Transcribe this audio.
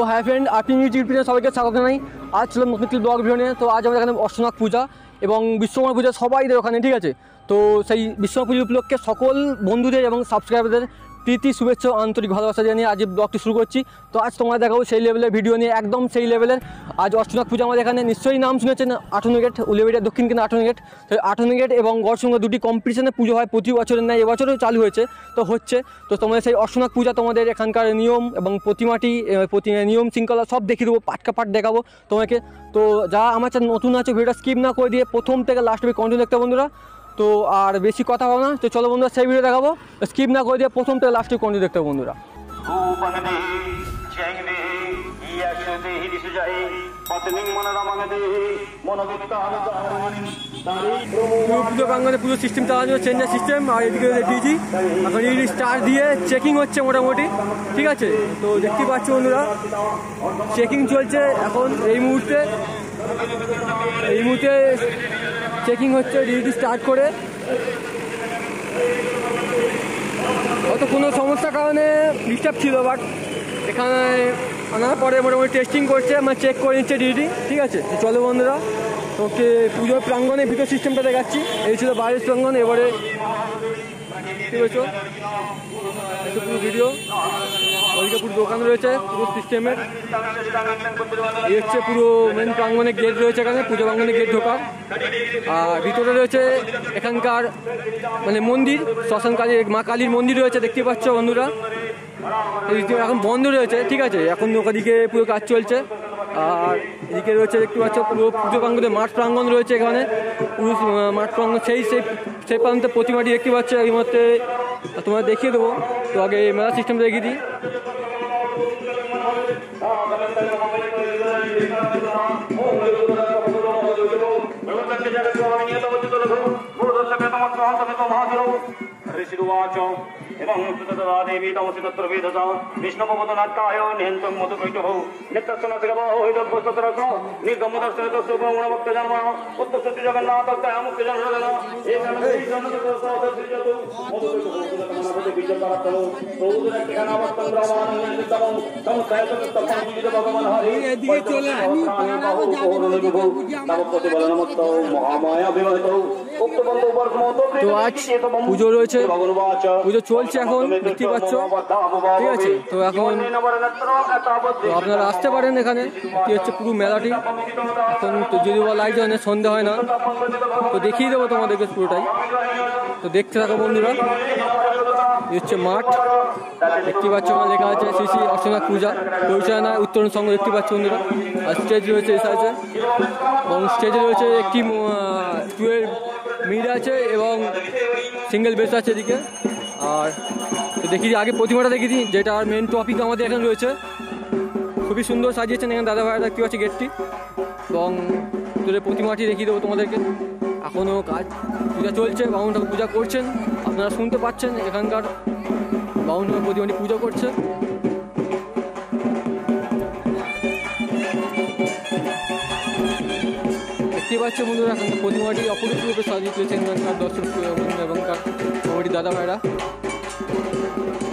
Hi friend, আপনি YouTube চ্যানেলে সবাইকে স্বাগত জানাই। আজ ছিল নতুন একটি ব্লগ ভিডিও নিয়ে। তো আজ আমাদের এখানে অশ্বনাথ পূজা এবং বিশ্বকর্মা পূজা সবাইদের ওখানে, ঠিক আছে। তো সেই বিশ্বকর্মা পুজো উপলক্ষে সকল বন্ধুদের এবং সাবস্ক্রাইবারদের প্রীতি শুভেচ্ছা আন্তরিক ভালোবাসা জানিয়ে আজ ব্লগটি শুরু করছি। তো আজ তোমাদের দেখাবো সেই লেভেলের ভিডিও নিয়ে, একদম সেই লেভেলের। আজ অশ্বনাথ পূজা আমাদের এখানে নিশ্চয়ই নাম শুনেছেন, 58 গেট, উলিয়াবাড়িয়া দক্ষিণ কেন্দ্র 58 গেট। তো 58 গেট এবং গড়সংখ্যা দুটি কম্পিটিশনে পুজো হয় প্রতি বছরের ন্যায় এবছরও চালু হয়েছে। তো তোমাদের সেই অশ্বনাথ পূজা তোমাদের এখানকার নিয়ম এবং প্রতিমাটি নিয়ম শৃঙ্খলা সব দেখিয়ে দেবো, পাট দেখাবো তোমাকে। তো যা আমার চ্যানেল নতুন আছে ভিডিওটা স্কিপ না করে দিয়ে প্রথম থেকে লাস্ট অবধি কন্টিনিউ দেখতে বন্ধুরা। তো আর বেশি কথা হবে না, তো চলো বন্ধুরা সেই ভিডিও দেখাবো, স্কিপ না করে দিয়ে প্রথম থেকে লাস্টে কন্টিনিউ দেখতে বন্ধুরা। পুজো প্রাঙ্গনে পুজো সিস্টেম চালানো, চেঞ্জার সিস্টেম, আর এদিকে ডিজি এখন এই স্টার দিয়ে চেকিং হচ্ছে মোটামুটি, ঠিক আছে। তো দেখতে পাচ্ছি বন্ধুরা চেকিং চলছে এখন এই মুহূর্তে চেকিং হচ্ছে ডিজি স্টার্ট করে। হয়তো কোনো সমস্যার কারণে ডিস্টার্ব ছিল, বাট এখানে আনার পরে মোটামুটি টেস্টিং করছে, মানে চেক করে নিচ্ছে ডিডি, ঠিক আছে। চলো বন্ধুরা ওকে পুজোর প্রাঙ্গনে ভিতর সিস্টেমটা দেখাচ্ছি। এই ছিল বাইরের প্রাঙ্গন, এবারে ঠিক আছে পুরো ভিডিও। ওইদিকে পুরো দোকান রয়েছে পুরো সিস্টেমের, এই হচ্ছে পুরো মেন প্রাঙ্গনে গেট রয়েছে এখানে, পুজো প্রাঙ্গনে গেট ঢোকার। আর ভিতরে রয়েছে এখানকার মানে মন্দির, শ্মশান কালী, মা কালীর মন্দির রয়েছে, দেখতে পাচ্ছ বন্ধুরা। এখন বন্ধ রয়েছে, ঠিক আছে, এখন ওদিকে পুরো কাজ চলছে। আর এদিকে রয়েছে দেখতে পাচ্ছ পুরো পুজো প্রাঙ্গনে মাঠ প্রাঙ্গন রয়েছে এখানে, পুরো মাঠ প্রাঙ্গন সেই প্রান্তে প্রতিমাটি দেখতে পাচ্ছ এই মধ্যে তোমরা দেখিয়ে দেবো। তো আগে মেলা সিস্টেমটা দেখিয়ে দিই। এবং দেবী তমসি তত্র বেদস বিষ্ণুপদনাট্যায় নিহন্তং মধুকৈটভ নিত্যস্নাসিকবহৈতভ্যস্তরস্ন নির্গমদর্শনতস্যগুণভক্ত জন্ম উত্তরসত্যি জগন্নাথস্তায় মুক্তি জন্মদন তো আজ পুজো রয়েছে, পুজো চলছে এখন দেখতে পাচ্ছ, ঠিক আছে। তো এখন তো আপনারা আসতে পারেন এখানে, কি হচ্ছে পুরো মেলাটি এখন তো যদি বা লাইট হয় না, সন্ধে হয় না, তো দেখিয়ে দেবো তোমাদেরকে পুরোটাই। তো দেখতে থাকো বন্ধুরা। এই হচ্ছে মাঠ, দেখতে পাচ্ছ লেখা আছে শ্রী শ্রী অশ্বনাথ পূজা পরিচালনা উত্তরণ সংঘ, দেখতে পাচ্ছ বন্ধুরা। আর স্টেজ রয়েছে এই সাইডে, এবং স্টেজে রয়েছে একটি 12 মিড আছে এবং সিঙ্গেল বেস আছে এদিকে। আর দেখি আগে প্রতিমাটা দেখি দিই, যেটা আর মেন টপিক আমাদের এখানে রয়েছে। খুবই সুন্দর সাজিয়েছেন এখানে দাদা ভাইরা, দেখতে পাচ্ছি গেটটি, এবং তোদের প্রতিমাটি দেখিয়ে দেবো তোমাদেরকে। এখনও কাজ পূজা চলছে, বামুন ঠাকুর পূজা করছেন, আপনারা শুনতে পাচ্ছেন এখানকার বামুন ঠাকুর প্রতিমাটি পুজো করছে। দেখতে পাচ্ছে বন্ধুরা এখানকার প্রতিমাটি অপরূপ রূপে সাজিয়ে তুলেছেন এখানকার দর্শক এবং এখানকার কমিটির দাদা ভাইরা।